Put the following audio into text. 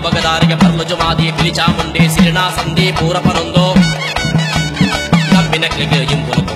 ಬಗದಾರಿಗೆ ಪರ್ಲು ಜುಮಾದಿ ಪಿಲಿಚಾಮುಂಡಿ ಸಿರಿನಾ ಸಂದಿ ಪೂರಪನೊಂದು ಕಬ್ಬಿನ ಕ್ಲಿಗೆ ಇಂಪುಲು